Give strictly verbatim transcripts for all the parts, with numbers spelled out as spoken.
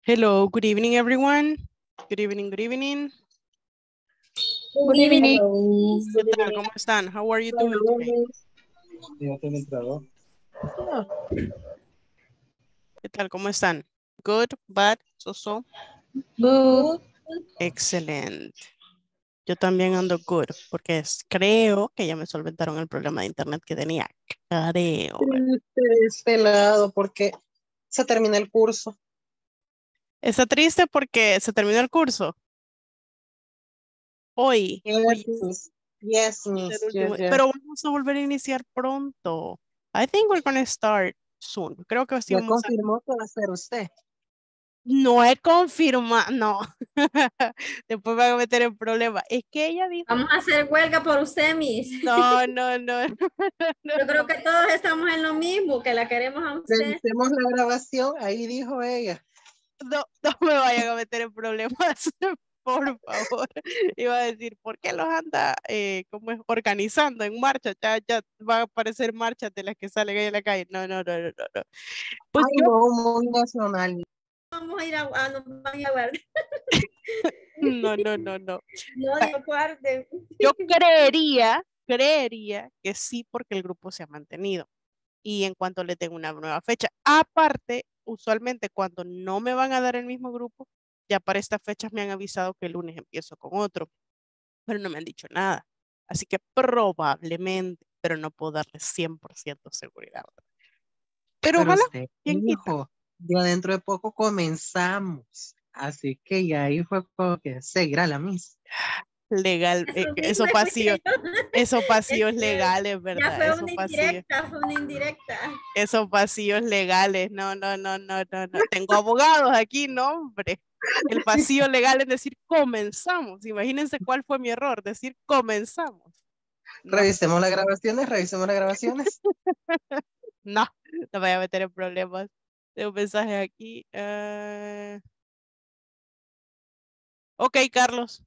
Hello, good evening, everyone. Good evening, good evening. Good evening. ¿Qué tal? ¿Cómo están? How are you doing today? ¿Qué tal? ¿Cómo están? Good, bad, so-so. Good. Excelente. Yo también ando good, porque es- creo que ya me solventaron el problema de internet que tenía. Creo. Triste de este lado porque se termina el curso. Está triste porque se terminó el curso. Hoy. Hoy Yes, miss. Yes, es el miss. último. Yes, yes. Pero vamos a volver a iniciar pronto. I think we're going to start soon. Creo que sí Ya vamos a... confirmó que va a ser usted. No he confirmado, no. Después me van a meter en problemas. Es que ella dijo, Vamos a hacer huelga por usted, Miss. no, no, no, no, Yo creo no, que todos estamos en lo mismo, que la queremos a usted. Revisemos la grabación, ahí dijo ella. no, no me vayan a meter en problemas, por favor. Iba a decir, ¿por qué los anda eh, como es, organizando en marcha? Ya, ya van a aparecer marchas de las que salen ahí en la calle. No, no, no, no, no, no. Pues Ay, yo, no, muy nacional. Vamos a ir a, a, nos van a ir a guardar. no, no, no, no. No, Dios guarde. Yo creería, creería que sí, porque el grupo se ha mantenido. Y en cuanto le tengo una nueva fecha. Aparte, usualmente cuando no me van a dar el mismo grupo, ya para estas fechas me han avisado que el lunes empiezo con otro, pero no me han dicho nada. Así que probablemente, pero no puedo darle cien por ciento seguridad. Pero Pero ojalá, usted ¿quién quita? dijo, ya dentro de poco comenzamos. Así que ya ahí fue como que seguirá la miss. Legal, eh, Eso mismo esos pasillos, escuché yo. esos pasillos Es que legales, Ya ¿verdad? fue Esos una pasillos. indirecta, fue una indirecta. Esos pasillos legales, no, no, no, no, no, no. Tengo abogados aquí, no, hombre. El pasillo legal es decir, comenzamos. Imagínense cuál fue mi error, decir, comenzamos. No, Revisemos las grabaciones, revisemos las grabaciones. no, no me voy a meter en problemas. Tengo un mensaje aquí. eh. Ok, Carlos.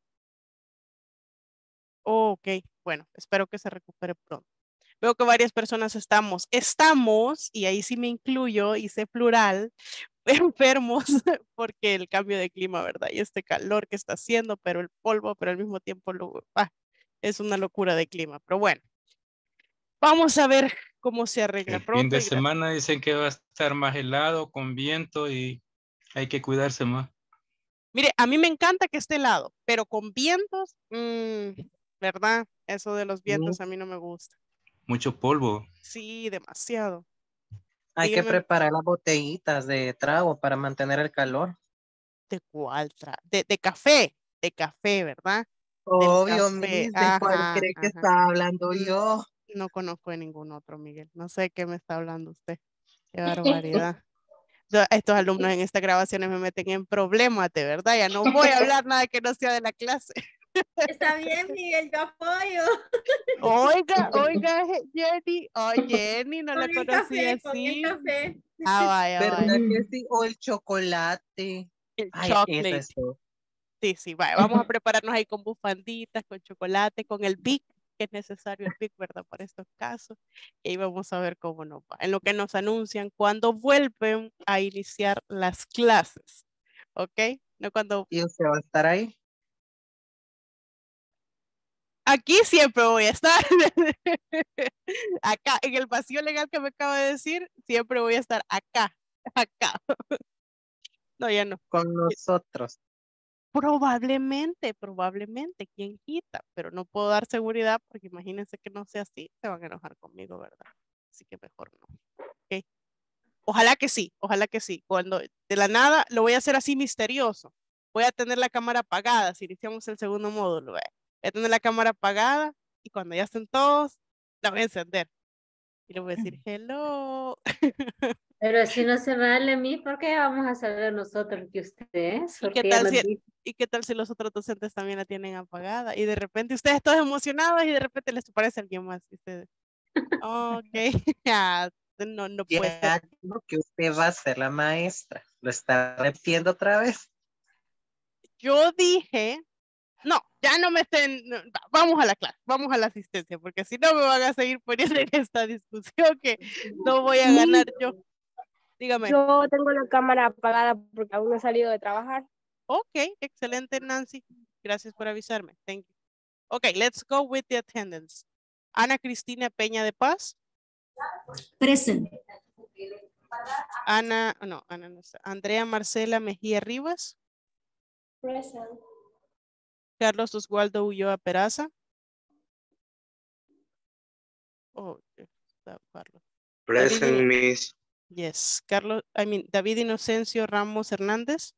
Oh, ok, bueno, espero que se recupere pronto. Veo que varias personas estamos, estamos, y ahí sí me incluyo, hice plural, enfermos porque el cambio de clima, ¿verdad? Y este calor que está haciendo, pero el polvo, pero al mismo tiempo lo, ah, es una locura de clima. Pero bueno, vamos a ver cómo se arregla El fin pronto. de Y semana dicen que va a estar más helado, con viento y hay que cuidarse más. mire, a mí me encanta que esté helado, pero con vientos, mmm, ¿verdad? Eso de los vientos a mí no me gusta. Mucho polvo. Sí, demasiado. Hay que Dígame, preparar las botellitas de trago para mantener el calor. ¿de cuál tra- De, de café, de café, ¿verdad? Del Obvio, café. miss, ¿de cuál Ajá, cree que ajá. estaba hablando Mm, yo? No conozco de ningún otro, Miguel. No sé qué me está hablando usted. Qué barbaridad. Yo- Estos alumnos en estas grabaciones me meten en problemas, de verdad. Ya no voy a hablar nada que no sea de la clase. Está bien, Miguel, yo apoyo. Oiga, oiga, Je- Jenny. Oh, Jenny, no la Con el conocía café, con el así. café. Ah, vaya, ¿Verdad vaya. que sí? O el chocolate. El Ay, eso chocolate. es todo. Sí, sí, vaya. Vamos a prepararnos ahí con bufanditas, con chocolate, con el Vic, que es necesario el Vic, ¿verdad? Para estos casos. Y ahí vamos a ver cómo nos va. En lo que nos anuncian cuando vuelven a iniciar las clases. ¿Ok? No cuando... ¿Y usted va a estar ahí? Aquí siempre voy a estar. Acá, en el vacío legal que me acabo de decir, siempre voy a estar acá, acá. No, ya no. Con nosotros. Probablemente, probablemente, quién quita, pero no puedo dar seguridad porque imagínense que no sea así, se van a enojar conmigo, ¿verdad? Así que mejor no. ¿Ok? Ojalá que sí, ojalá que sí. Cuando de la nada lo voy a hacer así misterioso. Voy a tener la cámara apagada si iniciamos el segundo módulo. ¿ve? Voy a tener la cámara apagada y cuando ya estén todos, la voy a encender. Y le voy a decir, hello. Pero si no se vale a mí, ¿por qué vamos a saber nosotros que usted es? ¿Y qué Porque ya tal nos si, dice. ¿y qué tal si los otros docentes también la tienen apagada? Y de repente ustedes todos emocionados y de repente les aparece alguien más. Y ustedes, ok, ya, no, no puede ser. Ya dijo que usted va a ser la maestra. Lo está repitiendo otra vez. Yo dije, no, ya no me estén, no, va- vamos a la clase, vamos a la asistencia, porque si no me van a seguir poniendo en esta discusión que no voy a ganar yo. Dígame. Yo tengo la cámara apagada porque aún no he salido de trabajar. Ok, excelente, Nancy. Gracias por avisarme. Thank you. Okay, let's go with the attendance. Ana Cristina Peña de Paz. Present. Ana, no, Ana no está. Andrea Marcela Mejía Rivas. Present. Carlos Oswaldo Ulloa Peraza. Oh, está Carlos. Present, David, Miss. yes. Carlos, I mean, David Inocencio Ramos Hernández.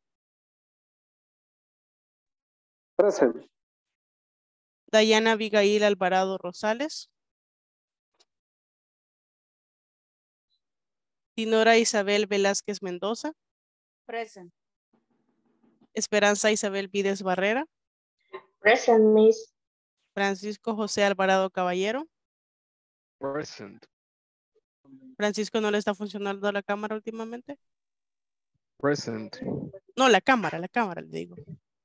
Present. Dayana Abigail Alvarado Rosales. Dinora Isabel Velázquez Mendoza. Present. Esperanza Isabel Vides Barrera. Present, Miss. Francisco José Alvarado Caballero. Present. Francisco, ¿no le está funcionando la cámara últimamente? Present. No, la cámara, la cámara, le digo.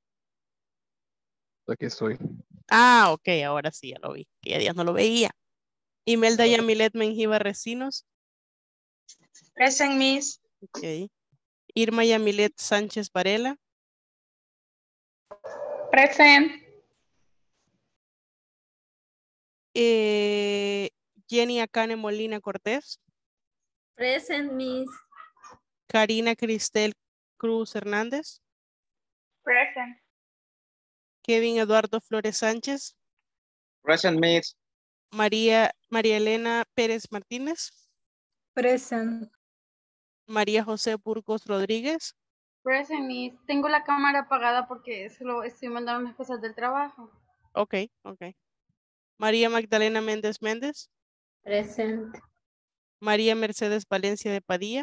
Aquí estoy. Ah, ok, ahora sí, ya lo vi. Que ya días no lo veía. Imelda Yamilet Menjiva Recinos. Present, Miss. Ok. Irma Yamilet Sánchez Varela. Present. Eh, Jenny Acane Molina Cortés. Present, Miss. Karina Cristel Cruz Hernández. Present. Kevin Eduardo Flores Sánchez. Present, Miss. María, María Elena Pérez Martínez. Present. María José Burgos Rodríguez. Present, Miss. Tengo la cámara apagada porque solo estoy mandando unas cosas del trabajo. Ok, ok. María Magdalena Méndez Méndez. Present. María Mercedes Valencia de Padilla.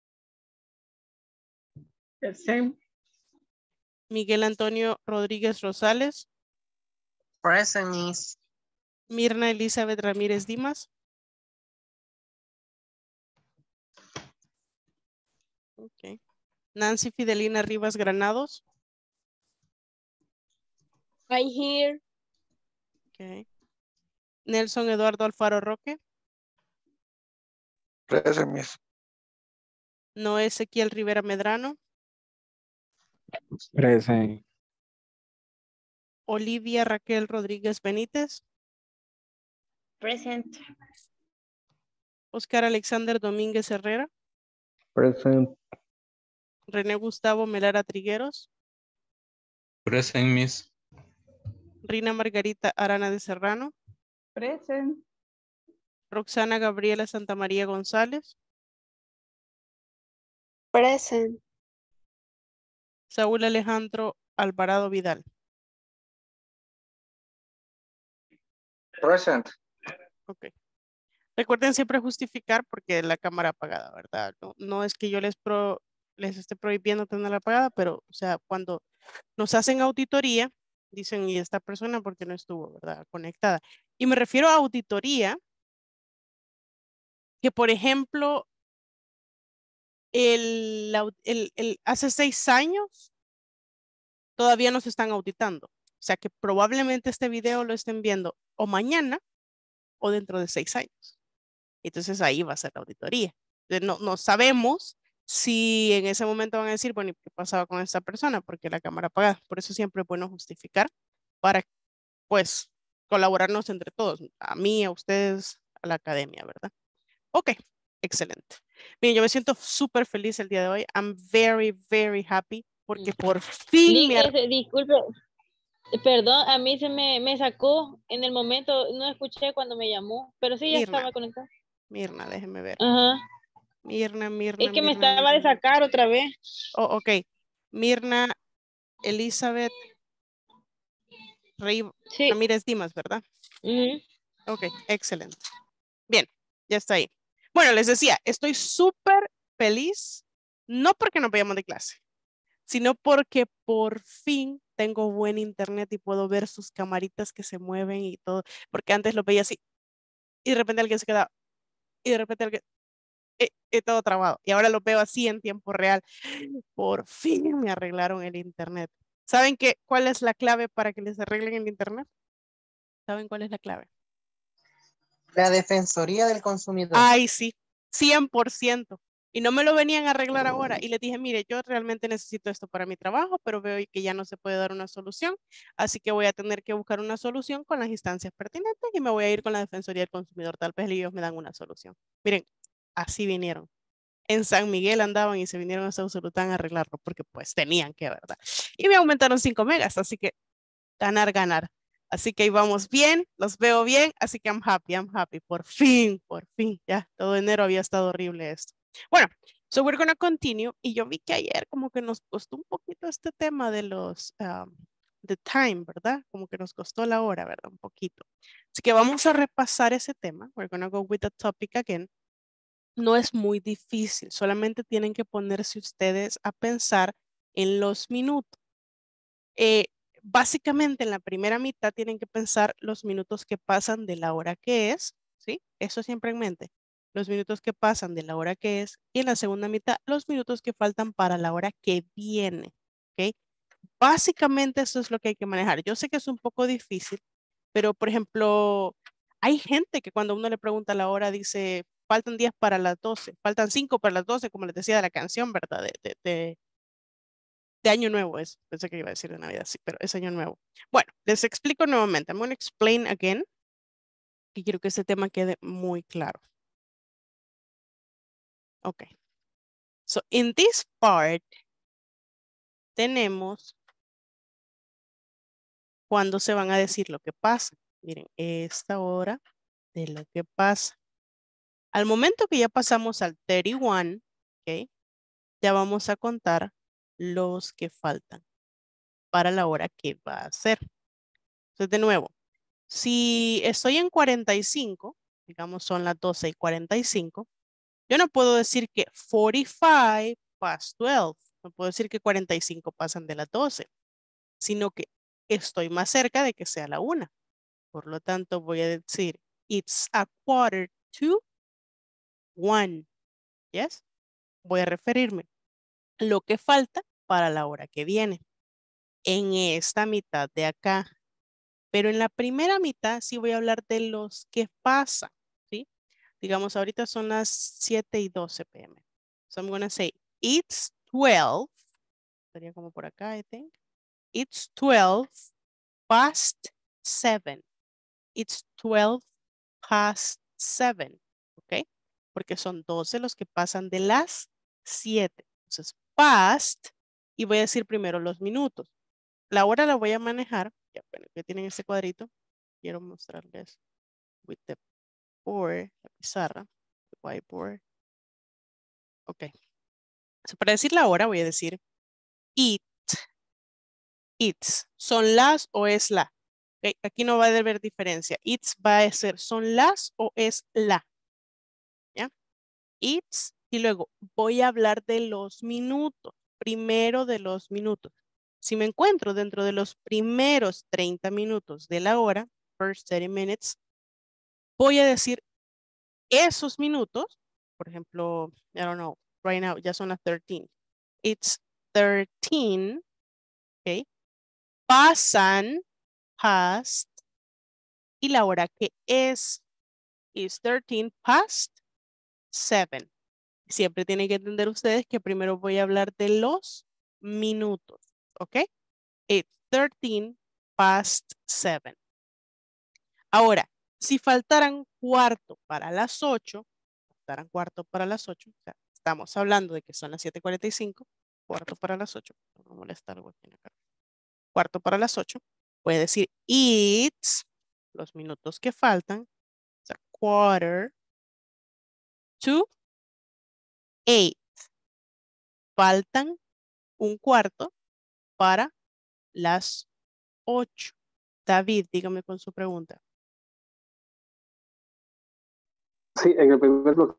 Present. Miguel Antonio Rodríguez Rosales. Present, Miss. Mirna Elizabeth Ramírez Dimas. Okay. Nancy Fidelina Rivas Granados. I'm here. Okay. Nelson Eduardo Alfaro Roque. Present, Miss. Noé Ezequiel Rivera Medrano. Present. Olivia Raquel Rodríguez Benítez. Present. Oscar Alexander Domínguez Herrera. Present. René Gustavo Melara Trigueros. Present, Miss. Rina Margarita Arana de Serrano. Present. Roxana Gabriela Santamaría González. Present. Saúl Alejandro Alvarado Vidal. Present. Ok. Recuerden siempre justificar porque la cámara apagada, ¿verdad? No, no es que yo les, pro, les esté prohibiendo tenerla apagada, pero, o sea, cuando nos hacen auditoría, dicen, y esta persona porque no estuvo, ¿verdad? Conectada. Y me refiero a auditoría, que por ejemplo, el, el, el, hace seis años todavía nos están auditando. O sea que probablemente este video lo estén viendo o mañana o dentro de seis años. Entonces ahí va a ser la auditoría. No, no sabemos si en ese momento van a decir, bueno, ¿y qué pasaba con esta persona? Porque la cámara apagada. Por eso siempre es bueno justificar para, pues, colaborarnos entre todos. A mí, a ustedes, a la academia, ¿verdad? Ok, excelente. Bien, yo me siento súper feliz el día de hoy. I'm very, very happy porque por fin Link, me... ese, disculpe, perdón, a mí se me, me sacó en el momento, no escuché cuando me llamó, pero sí, ya Mirna, estaba conectada. Mirna, déjeme ver. Ajá. Mirna, Mirna, Es que me Mirna, estaba Mirna. de sacar otra vez. Oh, ok. Mirna Elizabeth Rey Sí. Ramírez Dimas, ¿verdad? Ujú. Ok, excelente. Bien, ya está ahí. Bueno, les decía, estoy súper feliz, no porque nos vayamos de clase, sino porque por fin tengo buen internet y puedo ver sus camaritas que se mueven y todo, porque antes lo veía así, y de repente alguien se quedaba, y de repente alguien, y, y todo trabado, y ahora lo veo así en tiempo real. Por fin me arreglaron el internet. ¿Saben qué? ¿Cuál es la clave para que les arreglen el internet? ¿Saben cuál es la clave? La Defensoría del Consumidor. Ay, sí, cien por ciento. Y no me lo venían a arreglar ahora. Y les dije, mire, yo realmente necesito esto para mi trabajo, pero veo que ya no se puede dar una solución. Así que voy a tener que buscar una solución con las instancias pertinentes y me voy a ir con la Defensoría del Consumidor. Tal vez ellos me dan una solución. Miren, así vinieron. En San Miguel andaban y se vinieron a Sausalután a arreglarlo porque pues tenían que, ¿verdad? Y me aumentaron cinco megas, así que ganar, ganar. Así que ahí vamos bien, los veo bien, así que I'm happy, I'm happy. Por fin, por fin, ya todo enero había estado horrible esto. Bueno, so we're gonna continue. Y yo vi que ayer como que nos costó un poquito este tema de los, um, the time, ¿verdad? Como que nos costó la hora, ¿verdad? Un poquito. Así que vamos a repasar ese tema. We're gonna go with the topic again. No es muy difícil, solamente tienen que ponerse ustedes a pensar en los minutos. Eh, básicamente en la primera mitad tienen que pensar los minutos que pasan de la hora que es, ¿sí? Eso siempre en mente. Los minutos que pasan de la hora que es y en la segunda mitad los minutos que faltan para la hora que viene, ¿ok? Básicamente eso es lo que hay que manejar. Yo sé que es un poco difícil, pero por ejemplo, hay gente que cuando uno le pregunta la hora dice, faltan diez para las doce, faltan cinco para las doce, como les decía de la canción, ¿verdad? De, de, de, de Año Nuevo es, pensé que iba a decir de Navidad, sí, pero es Año Nuevo. Bueno, les explico nuevamente. I'm going to explain again, y quiero que este tema quede muy claro. Ok. So, in this part, tenemos cuando se van a decir lo que pasa. Miren, esta hora de lo que pasa. Al momento que ya pasamos al treinta y uno, ¿ok? Ya vamos a contar los que faltan para la hora que va a ser. Entonces, de nuevo, si estoy en cuarenta y cinco, digamos son las doce y cuarenta y cinco, yo no puedo decir que cuarenta y cinco past doce, no puedo decir que cuarenta y cinco pasan de las doce, sino que estoy más cerca de que sea la una. Por lo tanto, voy a decir, it's a quarter to one. Yes. Voy a referirme a lo que falta para la hora que viene. En esta mitad de acá. Pero en la primera mitad sí voy a hablar de los que pasan, ¿sí? Digamos, ahorita son las siete y doce p m So I'm going to say, it's twelve. Sería como por acá, I think. It's twelve past seven. It's twelve past seven. ¿Ok? Porque son doce los que pasan de las siete. Entonces, past. Y voy a decir primero los minutos. La hora la voy a manejar. Ya, bueno, que tienen este cuadrito. Quiero mostrarles with the board, la pizarra, the whiteboard. Ok. So, para decir la hora voy a decir it, it's. ¿Son las o es la? Okay. Aquí no va a haber diferencia. It's va a ser ¿son las o es la? ¿Ya? It's. Y luego voy a hablar de los minutos. Primero de los minutos. Si me encuentro dentro de los primeros treinta minutos de la hora, first thirty minutes, voy a decir esos minutos, por ejemplo, I don't know, right now ya son las thirteen. It's thirteen, ok, pasan, past, y la hora que es, is thirteen past seven. Siempre tienen que entender ustedes que primero voy a hablar de los minutos, ok. It's thirteen past seven. Ahora, si faltaran cuarto para las ocho, faltaran cuarto para las ocho, o sea, estamos hablando de que son las siete cuarenta y cinco, cuarto para las ocho, no me molesta algo aquí en acá. Cuarto para las ocho, puede decir it's, los minutos que faltan, o sea, quarter to eight. Faltan un cuarto para las ocho. David, dígame con su pregunta. Sí, en el primer bloque.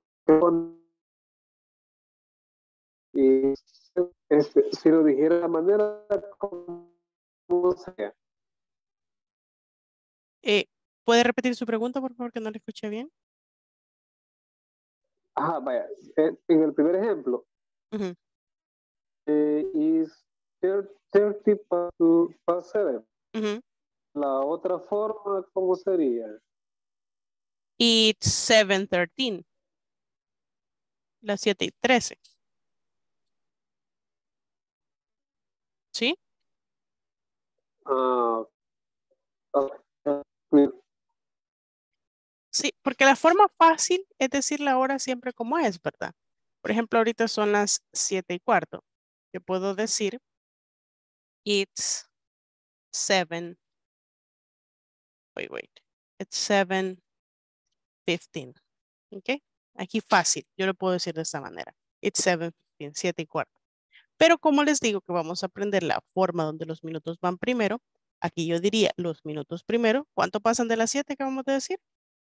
Y este, si lo dijera de la manera, ¿cómo sería? Eh, ¿Puede repetir su pregunta, por favor, que no le escuché bien? Ajá, vaya. En, en el primer ejemplo, uh-huh. eh, is thirty past seven. Uh-huh. La otra forma, ¿cómo sería? It's seven thirteen. las siete y trece. ¿Sí? Ah, Sí, porque la forma fácil es decir la hora siempre como es, ¿verdad? Por ejemplo, ahorita son las siete y cuarto. Yo puedo decir, it's seven. Wait, wait. It's seven fifteen. ¿Ok? Aquí fácil. Yo lo puedo decir de esta manera. It's seven fifteen, siete y cuarto. Pero como les digo que vamos a aprender la forma donde los minutos van primero, aquí yo diría los minutos primero. ¿Cuánto pasan de las siete que vamos a decir?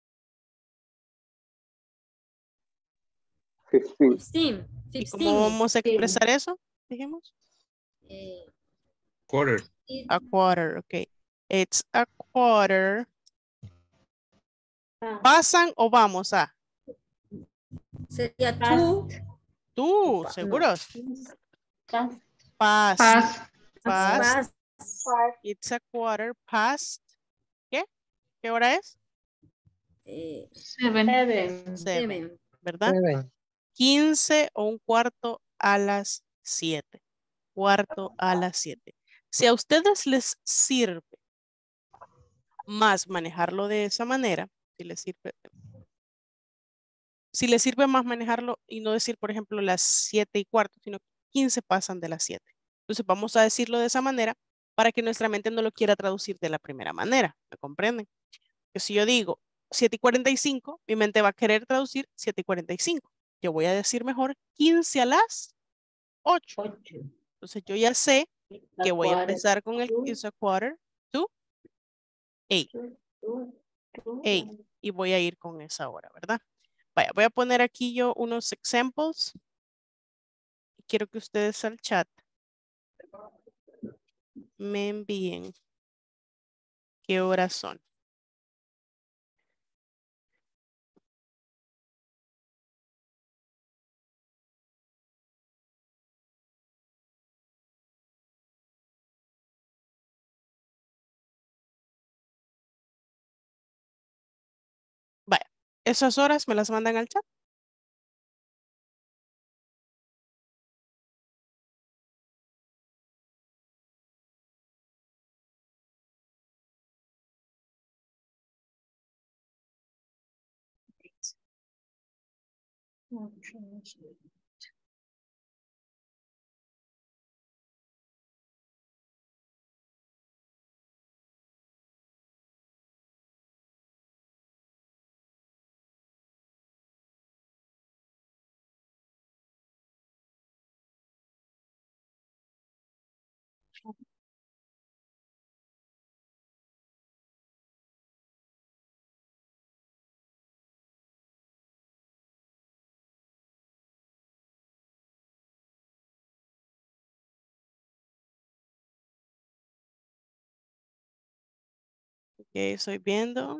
fifteen. ¿Y cómo vamos a expresar eso? Dijimos. Quarter. A quarter, ok. It's a quarter. ¿Pasan o vamos a? Sería tú. Tú, ¿seguros? Past. Past. Past. Past. Past. It's a quarter past. ¿Qué? ¿Qué hora es? Seven. Seven. Seven, ¿verdad? Seven. quince o un cuarto a las siete. Cuarto a las siete. Si a ustedes les sirve más manejarlo de esa manera, si les sirve, si les sirve más manejarlo y no decir, por ejemplo, las siete y cuarto, sino quince pasan de las siete. Entonces vamos a decirlo de esa manera para que nuestra mente no lo quiera traducir de la primera manera. ¿Me comprenden? Que si yo digo siete y cuarenta y cinco, mi mente va a querer traducir siete y cuarenta y cinco. Yo voy a decir mejor quince a las ocho. Entonces yo ya sé que voy a empezar con el is a quarter to eight. eight. Y voy a ir con esa hora, ¿verdad? Vaya, voy a poner aquí yo unos examples. Quiero que ustedes al chat me envíen qué horas son. Vaya, esas horas me las mandan al chat. Ok, estoy viendo.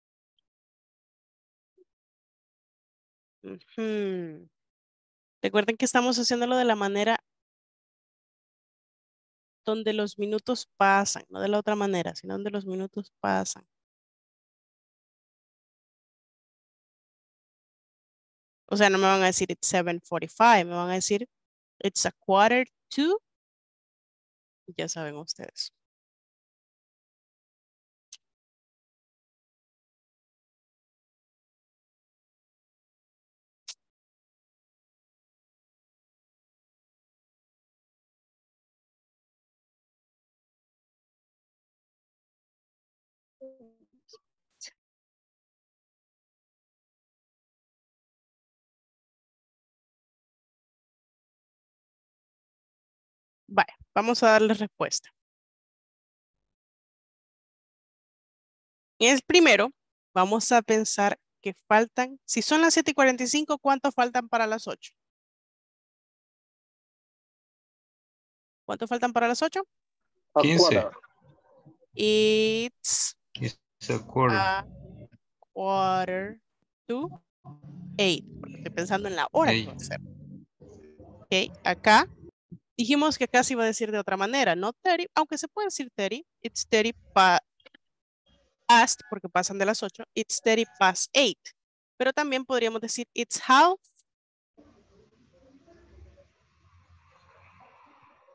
Ujú. Recuerden que estamos haciéndolo de la manera donde los minutos pasan, no de la otra manera, sino donde los minutos pasan. O sea, no me van a decir it's seven forty-five, me van a decir it's a quarter to. Ya saben ustedes. Vale, vamos a darle respuesta. En el primero, vamos a pensar que faltan, si son las siete y cuarenta y cinco, ¿cuántos faltan para las ocho? ¿Cuántos faltan para las ocho? quince. It's It's a quarter. a quarter to eight. Porque estoy pensando en la hora que va a ser. Ok, acá dijimos que acá se iba a decir de otra manera, no thirty, aunque se puede decir thirty. It's thirty past, porque pasan de las ocho. It's thirty past eight. Pero también podríamos decir it's half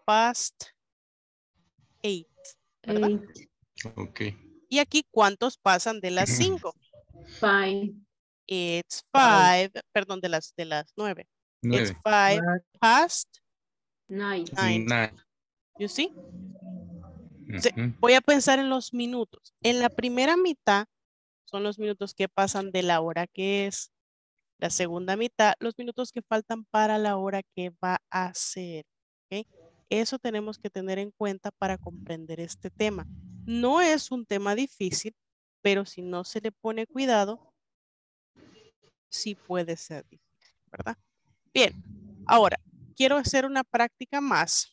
past eight, ¿verdad? Eight. Ok. Y aquí, ¿cuántos pasan de las cinco? Five. It's five, perdón, de las, de las nueve. It's Nueve. five past Nine. nine. Nine. You see? Sí, Ujú. voy a pensar en los minutos. En la primera mitad son los minutos que pasan de la hora que es. La segunda mitad, los minutos que faltan para la hora que va a ser. ¿Ok? Eso tenemos que tener en cuenta para comprender este tema. No es un tema difícil, pero si no se le pone cuidado, sí puede ser difícil, ¿verdad? Bien, ahora quiero hacer una práctica más.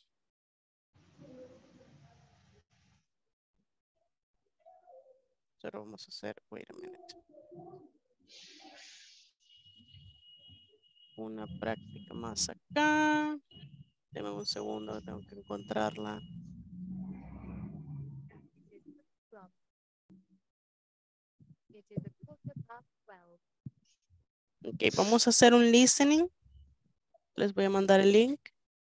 Solo vamos a hacer, wait a minute. Una práctica más acá. Deme un segundo, tengo que encontrarla. Ok, vamos a hacer un listening. Les voy a mandar el link.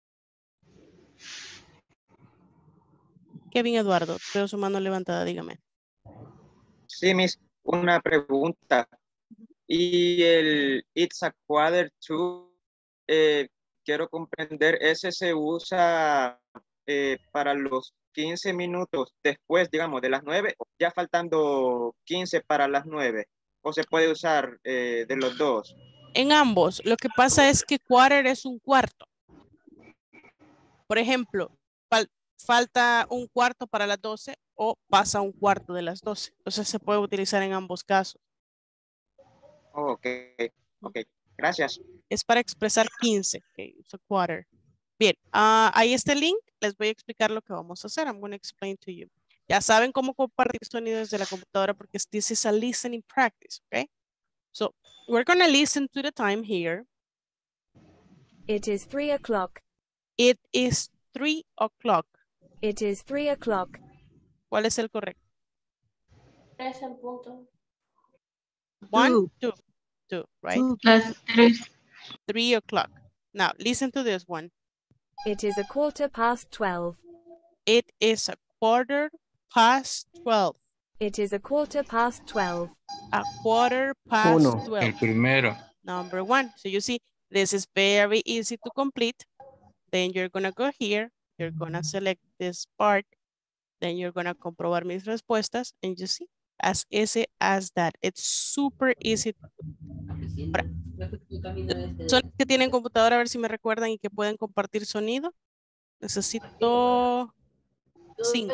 Kevin Eduardo, veo su mano levantada, dígame. Sí, Miss, una pregunta. Y el It's a Quarter to, eh, quiero comprender, ese se usa eh, para los quince minutos después, digamos, de las nueve, ya faltando quince para las nueve, o se puede usar eh, de los dos. En ambos, lo que pasa es que quarter es un cuarto. Por ejemplo, fal- falta un cuarto para las doce o pasa un cuarto de las doce. Entonces se puede utilizar en ambos casos. Oh, ok, ok, gracias. Es para expresar quince, okay, it's a quarter. Bien, ah, ahí está el link. Les voy a explicar lo que vamos a hacer. I'm going to explain to you. Ya saben cómo compartir sonido desde la computadora porque this is a listening practice, okay? So, we're going to listen to the time here. It is three o'clock. It is three o'clock. It is three o'clock. ¿Cuál es el correcto? Tres en punto. One, two, two, right? Las tres. Three o'clock. Now, listen to this one. It is a quarter past twelve. It is a quarter past twelve. It is a quarter past twelve. A quarter past Uno. twelve. El primero. Number one. So you see, this is very easy to complete. Then you're going to go here. You're going to select this part. Then you're going to comprobar mis respuestas. And you see, as easy as that. It's super easy. Ahora, son los que tienen computadora, a ver si me recuerdan y que pueden compartir sonido. Necesito cinco.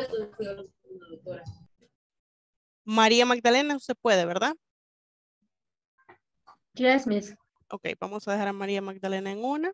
María Magdalena, usted puede, ¿verdad? Yes, Miss. Ok, vamos a dejar a María Magdalena en una.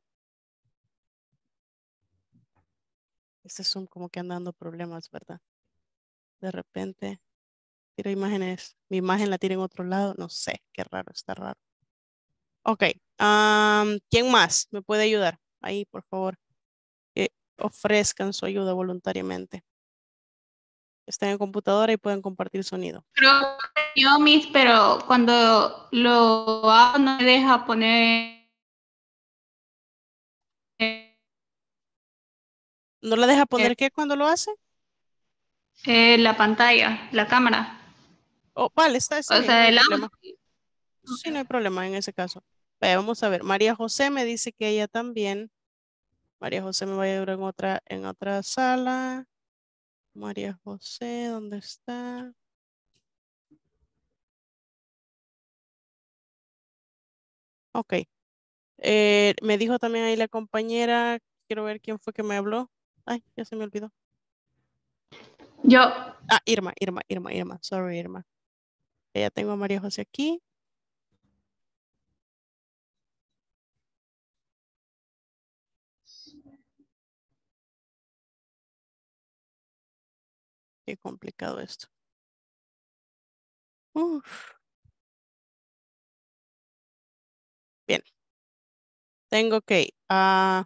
Este Zoom como que anda dando problemas, ¿verdad? De repente, tiro imágenes. Mi imagen la tira en otro lado. No sé, qué raro, está raro. Ok, um, ¿quién más me puede ayudar? Ahí, por favor. Que ofrezcan su ayuda voluntariamente. Están en computadora y pueden compartir sonido. Creo que yo, Miss, pero cuando lo hago no me deja poner. ¿No la deja poner qué cuando lo hace? Eh, la pantalla, la cámara. Oh, vale, está, está O bien, sea, no hay el problema. audio. Sí, no hay problema en ese caso. Vaya, vamos a ver. María José me dice que ella también. María José me va a llevar en otra, en otra sala. María José, ¿dónde está? Ok. Eh, me dijo también ahí la compañera. Quiero ver quién fue que me habló. Ay, ya se me olvidó. Yo. Ah, Irma, Irma, Irma, Irma. Sorry, Irma. Ya tengo a María José aquí. Qué complicado esto. Uf. Bien. Tengo que... ah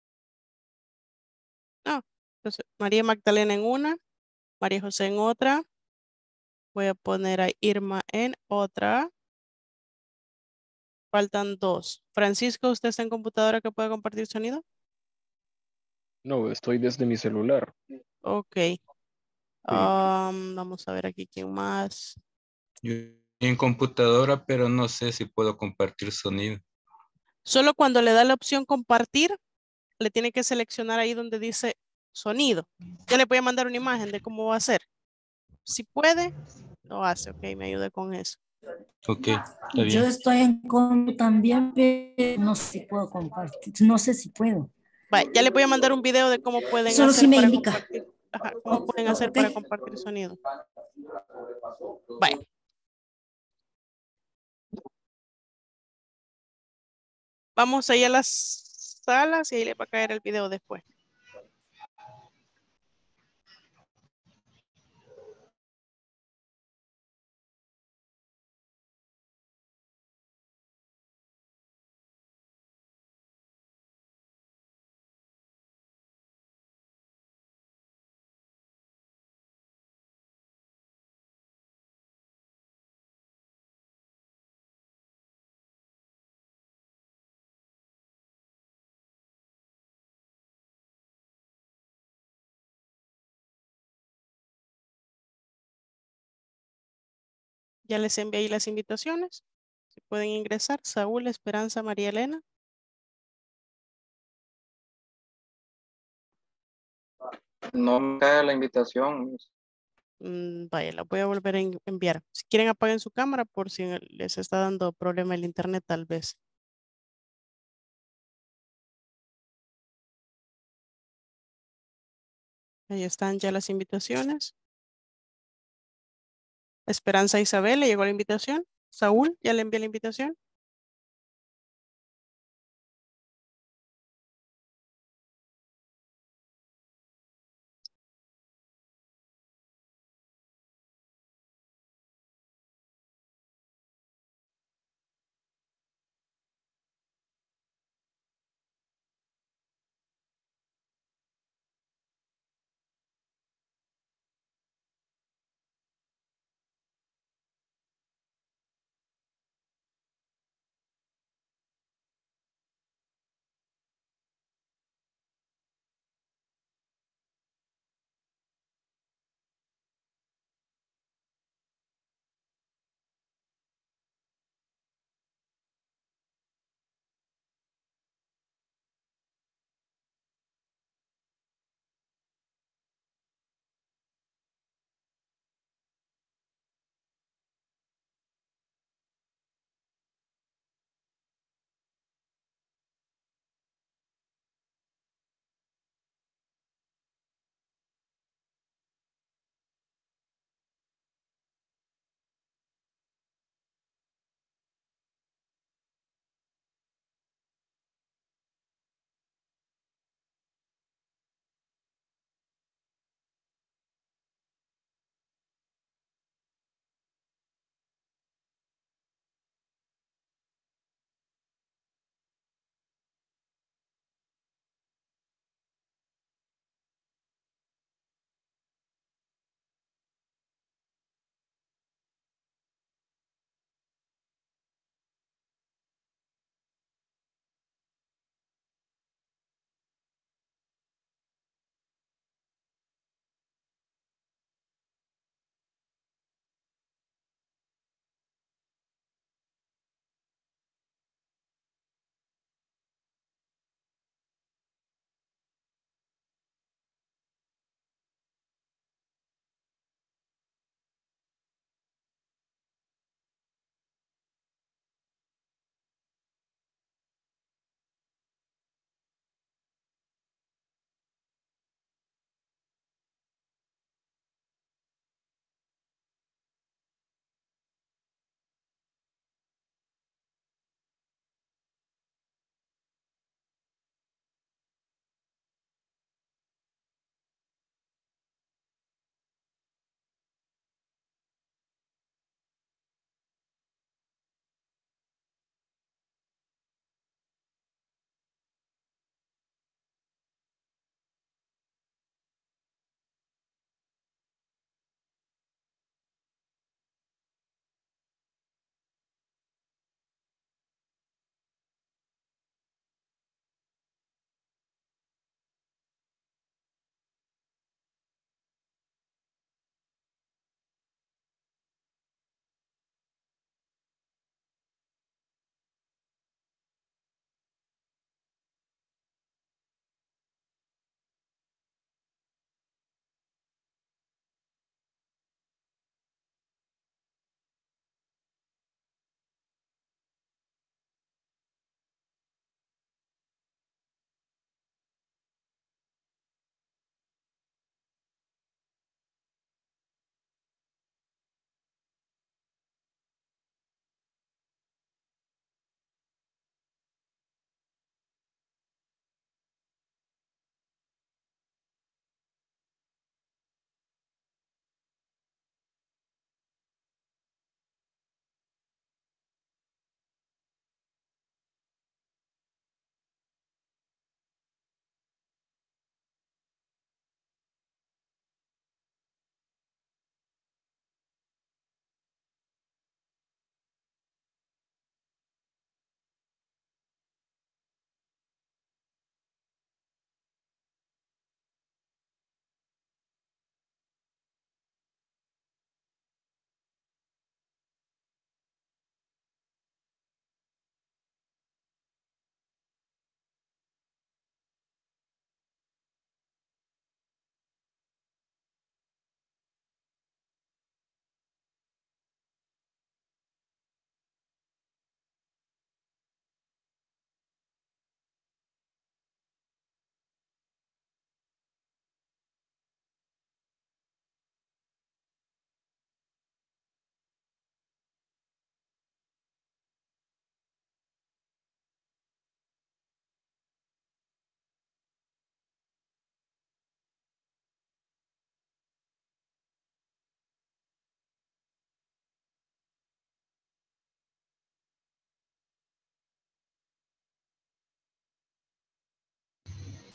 no, entonces María Magdalena en una. María José en otra. Voy a poner a Irma en otra. Faltan dos. Francisco, ¿usted está en computadora que pueda compartir sonido? No, estoy desde mi celular. Ok. Um, vamos a ver aquí quién más. Yo en computadora, pero no sé si puedo compartir sonido. Solo cuando le da la opción compartir, le tiene que seleccionar ahí donde dice sonido. Ya le voy a mandar una imagen de cómo va a ser. Si puede, lo hace. Ok, me ayuda con eso. Ok, está Yo bien. estoy en contra también, pero no sé si puedo compartir. No sé si puedo. Vale, ya les voy a mandar un video de cómo pueden Solo si hacer me para indica. compartir. Ajá, cómo pueden hacer Ok. para compartir sonido. Vale. Vamos ahí a las salas y ahí le va a caer el video después. Ya les envié ahí las invitaciones. Si pueden ingresar. Saúl, Esperanza, María Elena. No me cae la invitación. Mm, vaya, la voy a volver a en- enviar. Si quieren apaguen su cámara por si les está dando problema el internet tal vez. Ahí están ya las invitaciones. Esperanza Isabel, ¿le llegó la invitación? Saúl, ¿ya le envié la invitación?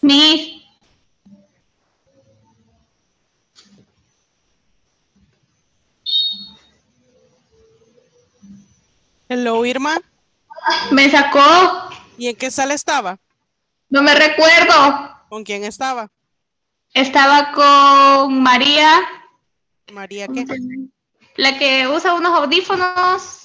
Miss, Hello, Irma. me sacó. ¿Y en qué sala estaba? No me recuerdo. ¿Con quién estaba? Estaba con María. María, ¿qué? La que usa unos audífonos.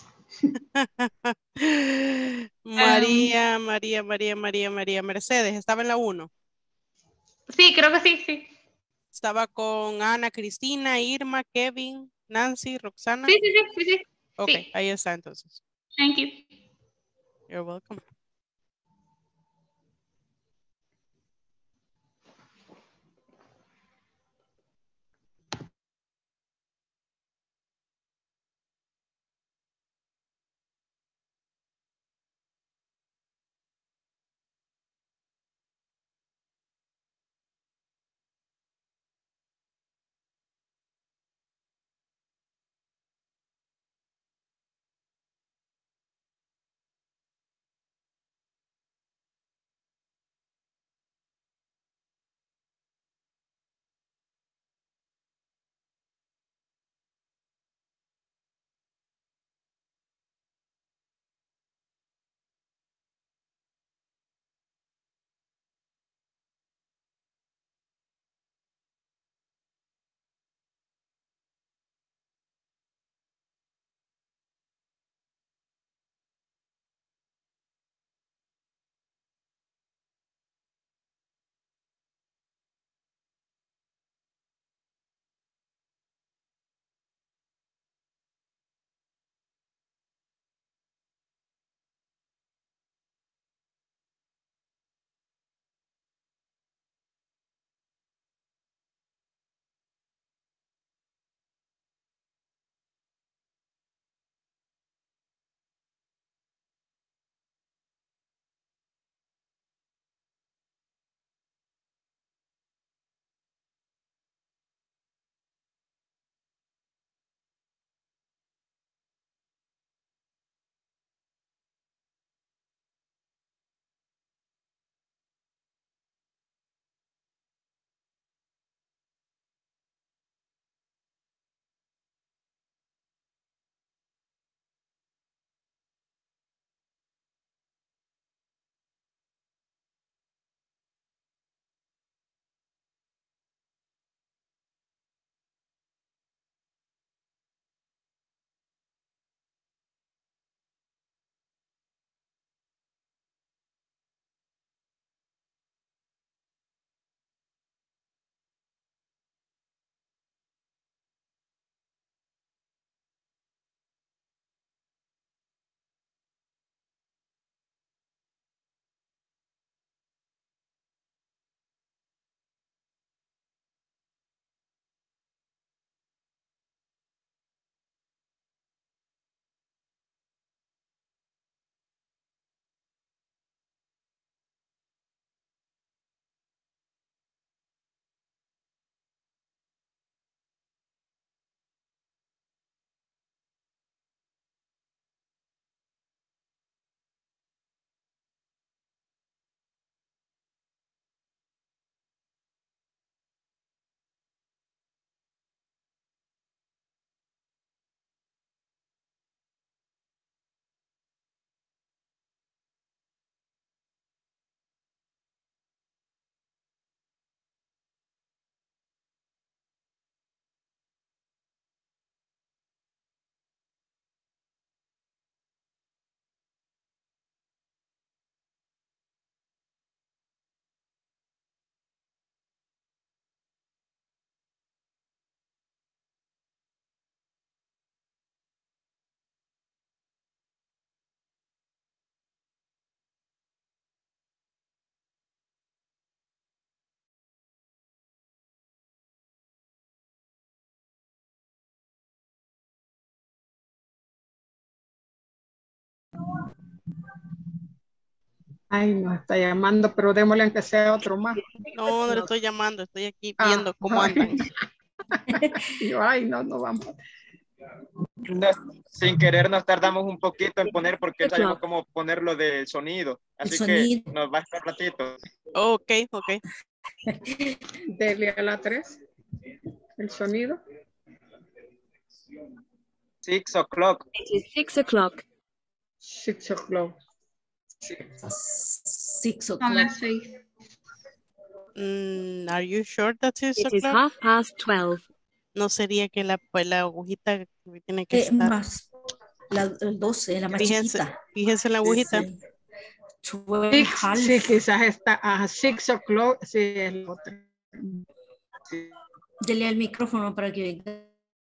María, María, María, María, María Mercedes. Estaba en la uno. Sí, creo que sí, sí. Estaba con Ana, Cristina, Irma, Kevin, Nancy, Roxana. Sí, sí, sí, sí, sí. Ok, Sí. ahí está entonces. Thank you. You're welcome. Ay, nos está llamando, pero démosle aunque sea otro más. No, no le estoy llamando, estoy aquí viendo cómo andan. Y yo, ay, no, no vamos. No, sin querer nos tardamos un poquito en poner porque sabemos cómo ponerlo del sonido. Así que nos va a estar ratito. Ok, ok. Dele a la tres. El sonido. Six o'clock. It is six o'clock. Six o'clock. Six Son o'clock. las seis. Mm, are you sure that's six It is o'clock? half past twelve. No sería que la, pues, la agujita que tiene que Eh, estar. más, la, el doce, la más Fíjense, chiquita. fíjense en la agujita. Sí. twelve Six, half. sí, quizás está a six o'clock. Sí, es la otra. Dele al micrófono para que venga.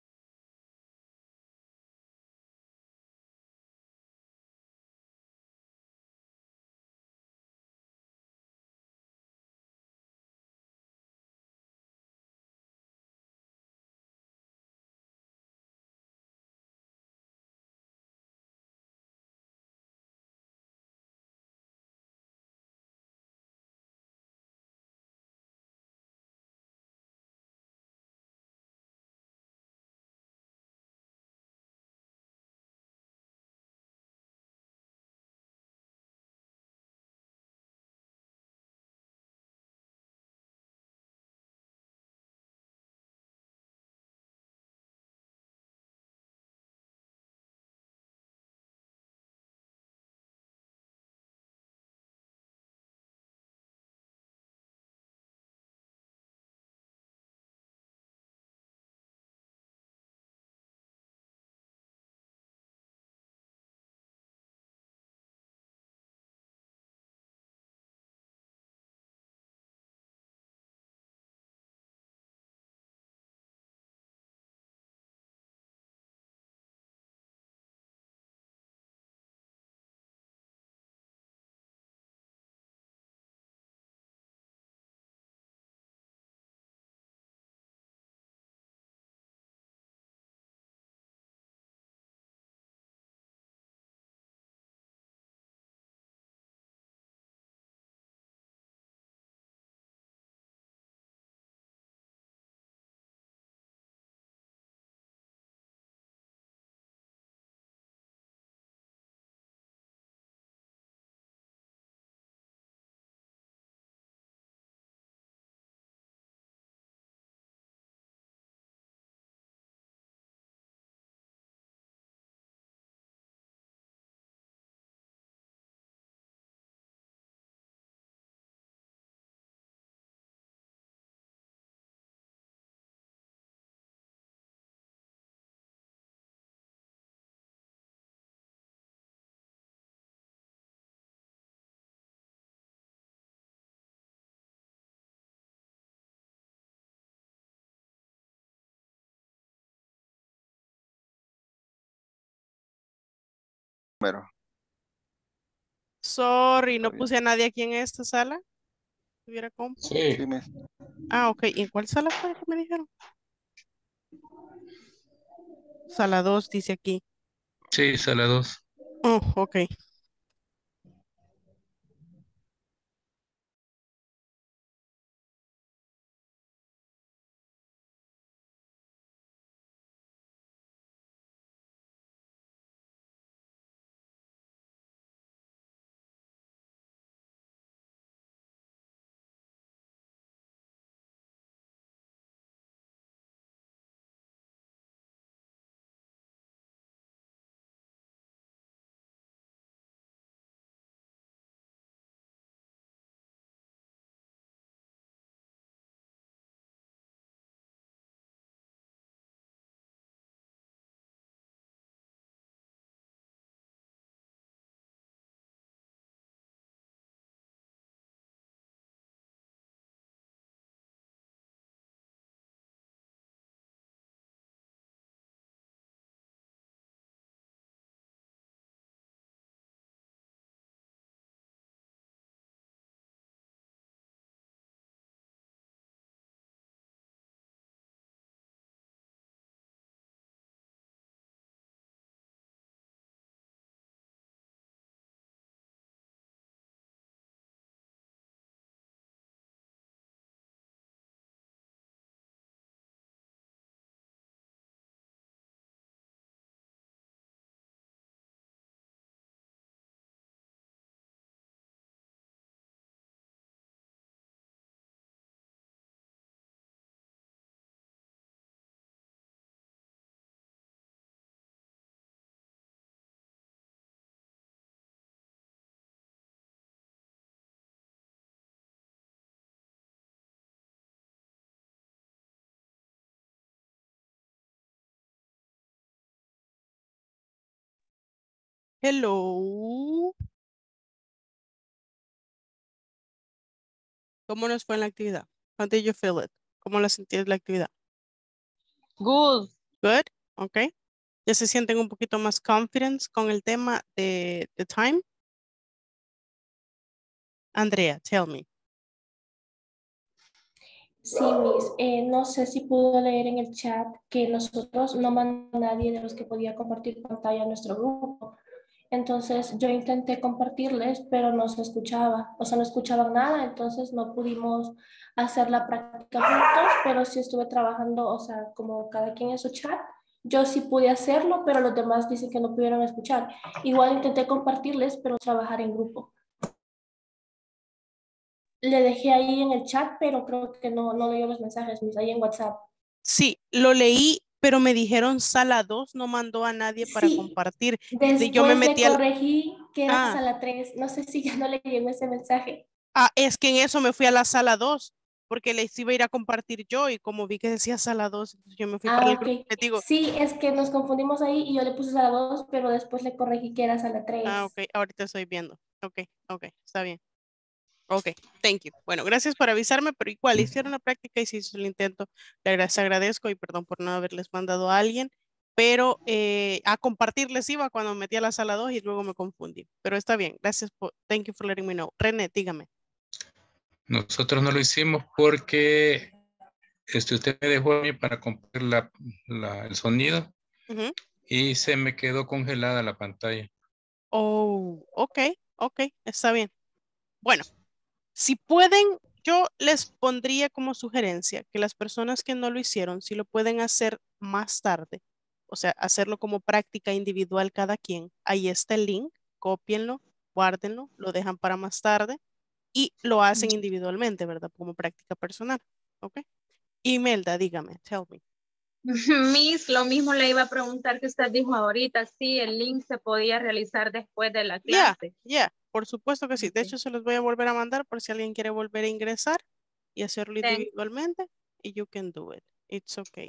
Pero, Sorry, no puse a nadie aquí en esta sala. ¿Tuviera compu? Sí. sí, miss. Ah, ok. ¿Y en cuál sala fue que me dijeron? Sala dos dice aquí. Sí, sala dos. Oh, ok. Hello. ¿Cómo nos fue en la actividad? How did you feel it? ¿Cómo la sentías la actividad? Good. Good. Ok. ¿Ya se sienten un poquito más confidence con el tema de, de time? Andrea, tell me. Sí, Miss. Eh, no sé si pudo leer en el chat que nosotros no mandamos a nadie de los que podía compartir pantalla a nuestro grupo. Entonces yo intenté compartirles, pero no se escuchaba. O sea, no escuchaban nada, entonces no pudimos hacer la práctica juntos, pero sí estuve trabajando, o sea, como cada quien en su chat. Yo sí pude hacerlo, pero los demás dicen que no pudieron escuchar. Igual intenté compartirles, pero trabajar en grupo. Le dejé ahí en el chat, pero creo que no, no leyó los mensajes, Miss, ahí en WhatsApp. Sí, lo leí, pero me dijeron sala dos, no mandó a nadie para Sí, compartir. Y de- yo me después le metí al... corregí que era Ah, sala tres. No sé si ya no le llegó ese mensaje. ah, es que en eso me fui a la sala dos, porque les iba a ir a compartir yo y como vi que decía sala dos, entonces yo me fui para Ah, el grupo. ok. Les digo, Sí, es que nos confundimos ahí y yo le puse sala dos, pero después le corregí que era sala tres. ah, ok, ahorita estoy viendo. Ok, ok, está bien. Ok, thank you. Bueno, gracias por avisarme, pero igual hicieron la práctica y se hizo el intento. Les agradezco y perdón por no haberles mandado a alguien, pero eh, a compartirles iba cuando metí a la sala dos y luego me confundí. Pero está bien, gracias por, thank you for letting me know. René, dígame. Nosotros no lo hicimos porque este, usted me dejó a mí para compartir la, la- el sonido Ujú. y se me quedó congelada la pantalla. Oh, ok, ok, está bien. Bueno, si pueden, yo les pondría como sugerencia que las personas que no lo hicieron, si lo pueden hacer más tarde, o sea, hacerlo como práctica individual cada quien, ahí está el link, cópienlo, guárdenlo, lo dejan para más tarde y lo hacen individualmente, ¿verdad? Como práctica personal, ¿ok? Imelda, dígame, tell me. Miss, lo mismo le iba a preguntar que usted dijo ahorita, sí, el link se podía realizar después de la Ya, clase. ya, por supuesto que sí. De hecho, se los voy a volver a mandar por si alguien quiere volver a ingresar y hacerlo Thank- individualmente. Y you can do it. It's okay.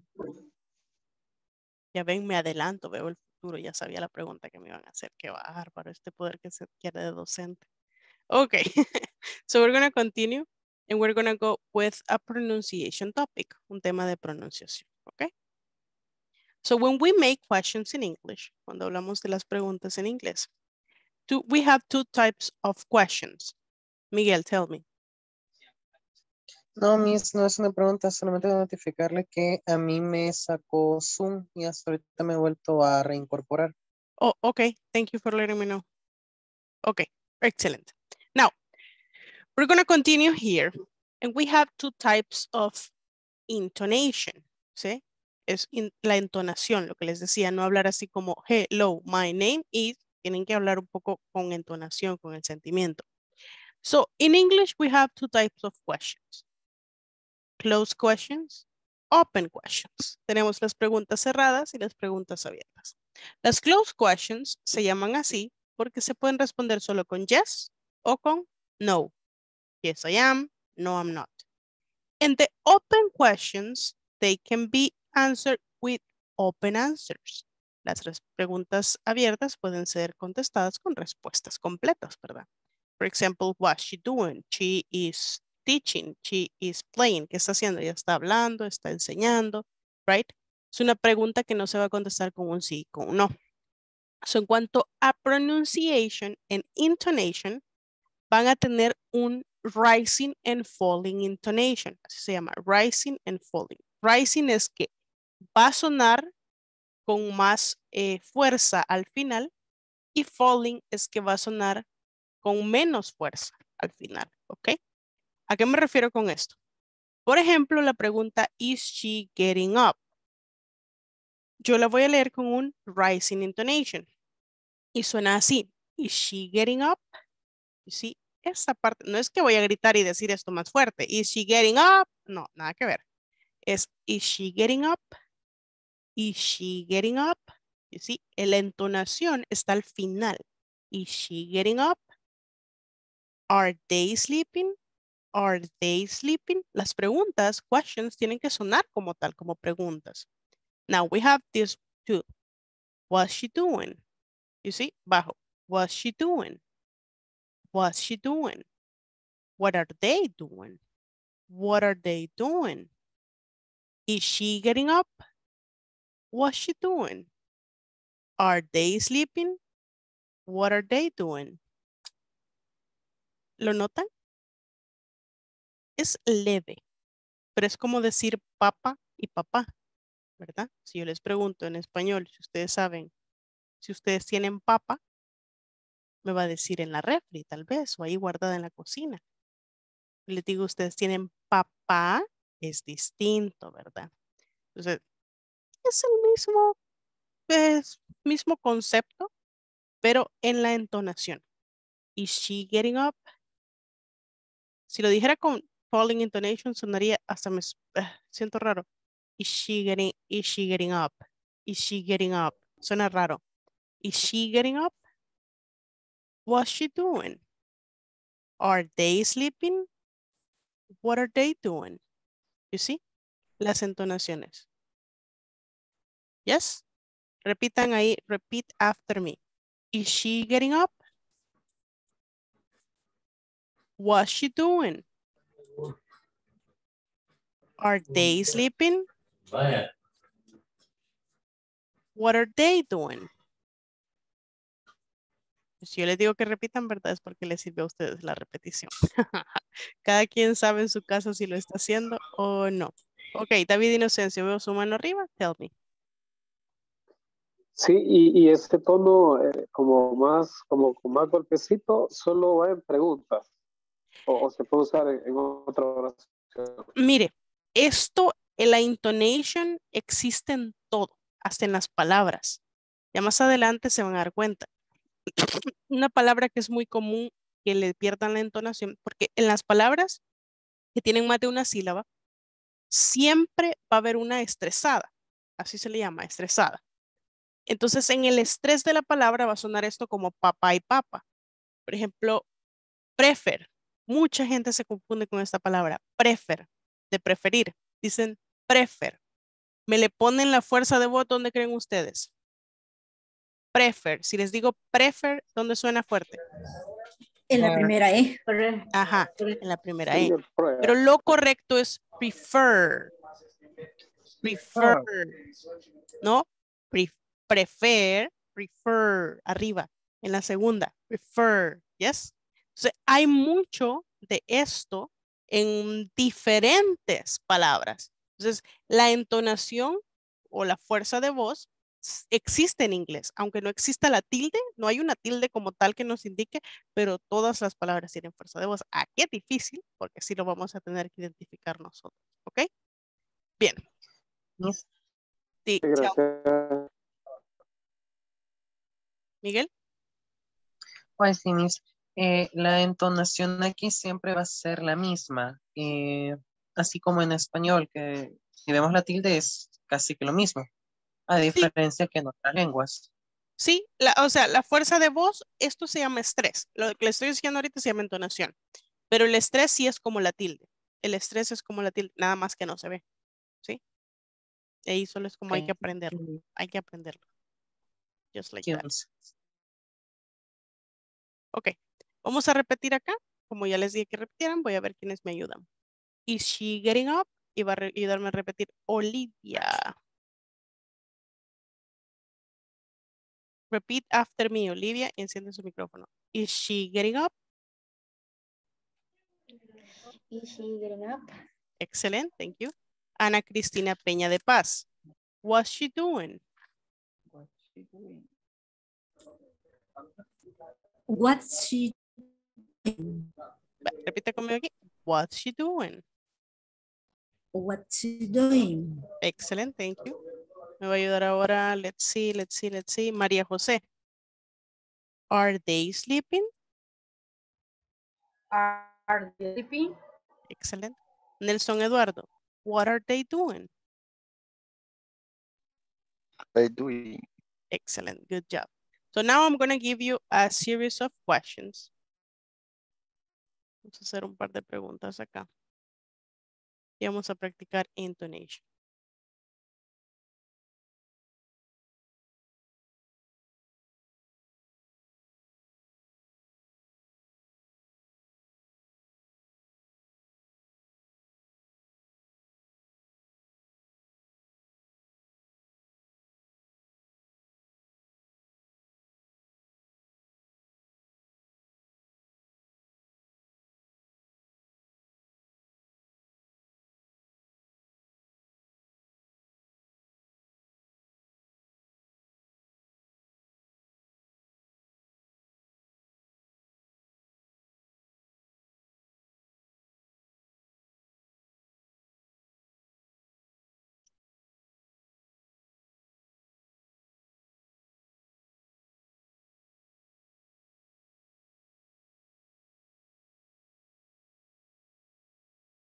Ya ven, me adelanto, veo el futuro. Ya sabía la pregunta que me iban a hacer. Qué bárbaro este poder que se quiere de docente. Okay, so we're going to continue and we're going to go with a pronunciation topic, un tema de pronunciación. Okay. So when we make questions in English, cuando hablamos de las preguntas en inglés, two, we have two types of questions. Miguel, tell me. No, Miss, no es una pregunta, solamente de notificarle que a mí me sacó Zoom y hasta ahorita me he vuelto a reincorporar. Oh, okay. Thank you for letting me know. Okay, excellent. Now, we're going to continue here. And we have two types of intonation, ¿sí? Es in, la entonación, lo que les decía, no hablar así como, hello, my name is, tienen que hablar un poco con entonación, con el sentimiento. So, in English, we have two types of questions. Closed questions, open questions. Tenemos las preguntas cerradas y las preguntas abiertas. Las closed questions se llaman así porque se pueden responder solo con yes o con no. Yes, I am. No, I'm not. And the open questions, they can be answered with open answers. Las preguntas abiertas pueden ser contestadas con respuestas completas, ¿verdad? For example, what's she doing? She is teaching. She is playing. ¿Qué está haciendo? Ella está hablando, está enseñando, right? Es una pregunta que no se va a contestar con un sí, con un no. So, en cuanto a pronunciation and intonation, van a tener un rising and falling intonation. Así se llama, rising and falling. Rising es que va a sonar con más eh, fuerza al final y falling es que va a sonar con menos fuerza al final, ¿ok? ¿A qué me refiero con esto? Por ejemplo, la pregunta, is she getting up? Yo la voy a leer con un rising intonation y suena así, is she getting up? ¿Sí? Esa parte, no es que voy a gritar y decir esto más fuerte. Is she getting up? No, nada que ver. Es, is she getting up? Is she getting up? You see, la entonación está al final. Is she getting up? Are they sleeping? Are they sleeping? Las preguntas, questions, tienen que sonar como tal, como preguntas. Now we have these two. What's she doing? You see, bajo. What's she doing? What's she doing? What are they doing? What are they doing? Is she getting up? What's she doing? Are they sleeping? What are they doing? ¿Lo notan? Es leve, pero es como decir papá y papá, ¿verdad? Si yo les pregunto en español, si ustedes saben, si ustedes tienen papa, me va a decir en la refri, tal vez, o ahí guardada en la cocina. Les digo, ustedes tienen papá, es distinto, ¿verdad? Entonces, es el mismo, es mismo concepto, pero en la entonación. Is she getting up? Si lo dijera con falling intonation, sonaría hasta me uh, siento raro. Is she getting, is she getting up? Is she getting up? Suena raro. Is she getting up? What's she doing? Are they sleeping? What are they doing? You see? Las entonaciones. Yes? Repitan ahí, repeat after me. Is she getting up? What's she doing? Are they sleeping? What are they doing? Si yo les digo que repitan, ¿verdad? Es porque les sirve a ustedes la repetición. Cada quien sabe en su casa si lo está haciendo o no. Ok, David Inocencio, veo su mano arriba. Tell me. Sí, y, y ese tono eh, como más como con más golpecito solo va en preguntas o, o se puede usar en, en otra oración. Mire, esto, en la intonation existe en todo, hasta en las palabras. Ya más adelante se van a dar cuenta. Una palabra que es muy común que le pierdan la entonación, porque en las palabras que tienen más de una sílaba, siempre va a haber una estresada. Así se le llama, estresada. Entonces, en el estrés de la palabra va a sonar esto como papá y papa. Por ejemplo, prefer. Mucha gente se confunde con esta palabra. Prefer, de preferir. Dicen prefer. Me le ponen la fuerza de voz, ¿dónde creen ustedes? Prefer. Si les digo prefer, ¿dónde suena fuerte? En la primera E. Ajá, en la primera Sí, E. prueba. Pero lo correcto es prefer. Prefer. ¿No? Pre- prefer, prefer, arriba. En la segunda, prefer. Yes. Entonces, hay mucho de esto en diferentes palabras. Entonces, la entonación o la fuerza de voz s- existe en inglés, aunque no exista la tilde, no hay una tilde como tal que nos indique, pero todas las palabras tienen fuerza de voz. Aquí es difícil, porque sí lo vamos a tener que identificar nosotros, ¿ok? Bien. Miss, Sí, Sí, chao. gracias. Miguel. pues sí, Miss, eh, la entonación aquí siempre va a ser la misma, eh, así como en español, que si vemos la tilde es casi que lo mismo, a diferencia que en otras lenguas. Sí, la, o sea, la fuerza de voz, esto se llama estrés. Lo que le estoy diciendo ahorita se llama entonación. Pero el estrés sí es como la tilde. El estrés es como la tilde, nada más que no se ve. ¿Sí? Ahí solo es como hay que Ok. aprenderlo. Hay que aprenderlo. Just like Thank that. you, Miss. Ok. Vamos a repetir acá. Como ya les dije que repitieran, voy a ver quiénes me ayudan. Is she getting up? Y va a re- ayudarme a repetir Olivia. Repeat after me, Olivia, y enciende su micrófono. Is she getting up? Is she getting up? Excellent, thank you. Ana Cristina Peña de Paz. What's she doing? What's she Va, repite conmigo aquí. What's she doing? What's she doing? Excellent, thank you. Me va a ayudar ahora. Let's see, let's see, let's see. María José. Are they sleeping? Are they sleeping? Excellent. Nelson Eduardo. What are they doing? They doing. Excellent, good job. So now I'm going to give you a series of questions. Vamos a hacer un par de preguntas acá. Y vamos a practicar intonation.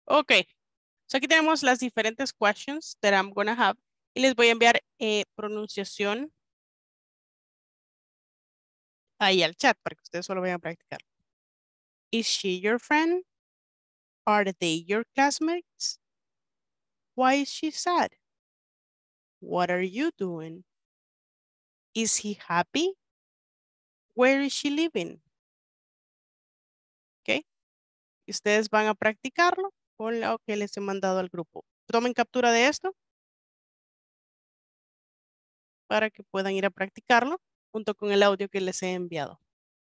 Ok. So aquí tenemos las diferentes questions that I'm gonna have. Y les voy a enviar eh, pronunciación ahí al chat para que ustedes solo vayan a practicar. Is she your friend? Are they your classmates? Why is she sad? What are you doing? Is he happy? Where is she living? Ok. Y ustedes van a practicarlo con lo que les he mandado al grupo. Tomen captura de esto para que puedan ir a practicarlo junto con el audio que les he enviado.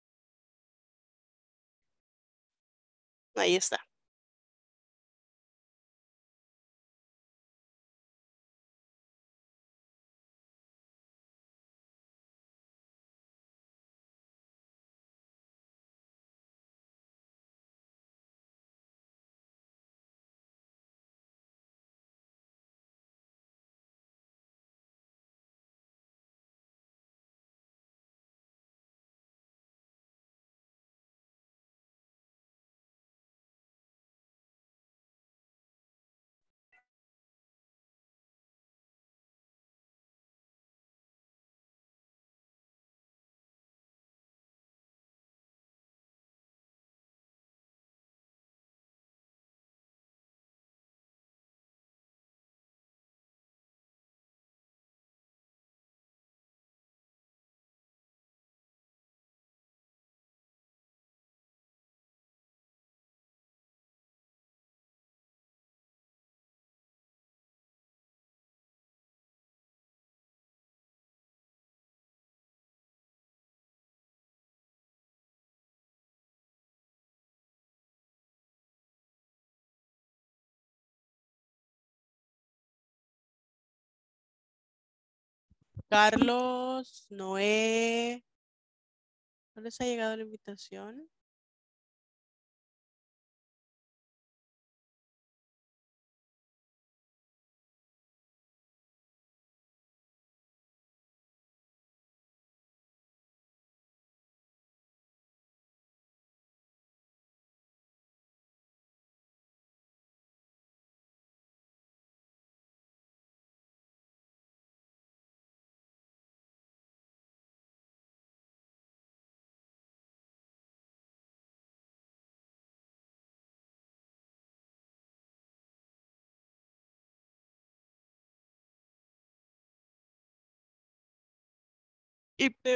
Ahí está. Carlos, Noé. ¿No les ha llegado la invitación? Y te...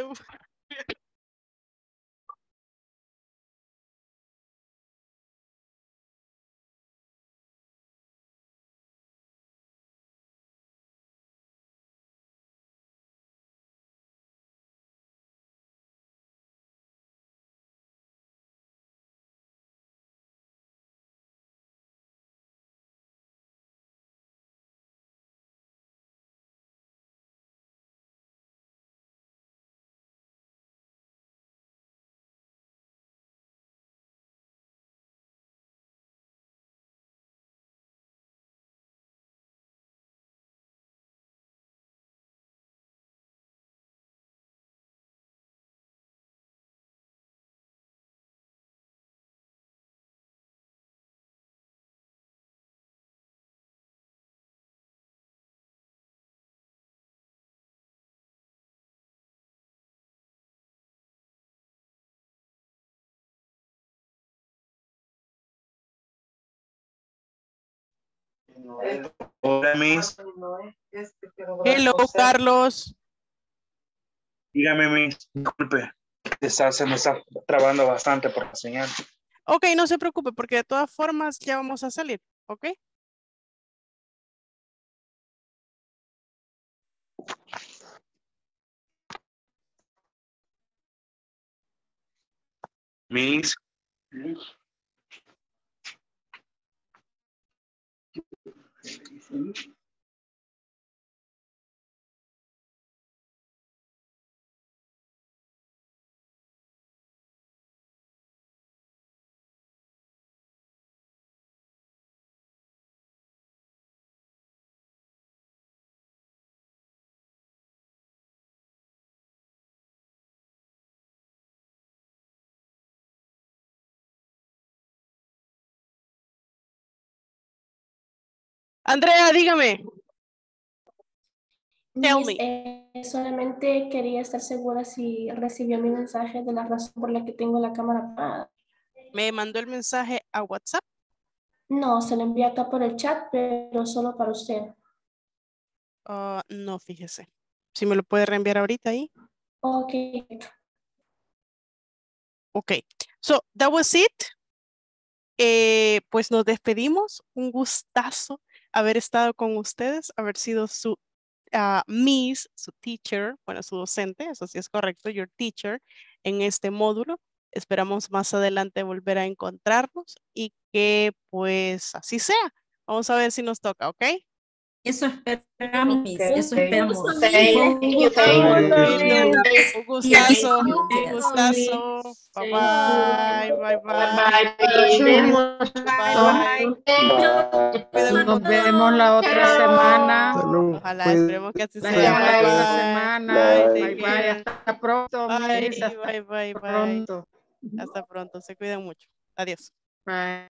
Hola, Miss. Hello, Carlos. Dígame, Miss. Disculpe. Está- se me está trabando bastante por la señal. Ok, no se preocupe porque de todas formas ya vamos a salir. Ok. Miss. Andrea, dígame. Tell Miss, me. eh, solamente quería estar segura si recibió mi mensaje de la razón por la que tengo la cámara apagada. ¿Me mandó el mensaje a WhatsApp? No, se lo envié acá por el chat, pero solo para usted. Uh, no, fíjese. Si me lo puede reenviar ahorita ahí. Ok. Ok. So, that was it. Eh, pues nos despedimos. Un gustazo haber estado con ustedes, haber sido su uh, Miss, su teacher, bueno, su docente, eso sí es correcto, your teacher, en este módulo. Esperamos más adelante volver a encontrarnos y que pues así sea. Vamos a ver si nos toca, ¿ok? Eso esperamos, Miss, eso esperamos. Ok, Un gustazo. Un gustazo, un gustazo. Bye bye, bye bye. Nos vemos la otra semana. Ojalá, esperemos que así Nos sea. vemos la Bye otra bye. semana. Bye, Bye bye. Hasta pronto, Bye, Miss. Hasta bye, bye, bye. pronto. Hasta pronto. Se cuidan mucho. Adiós. Bye.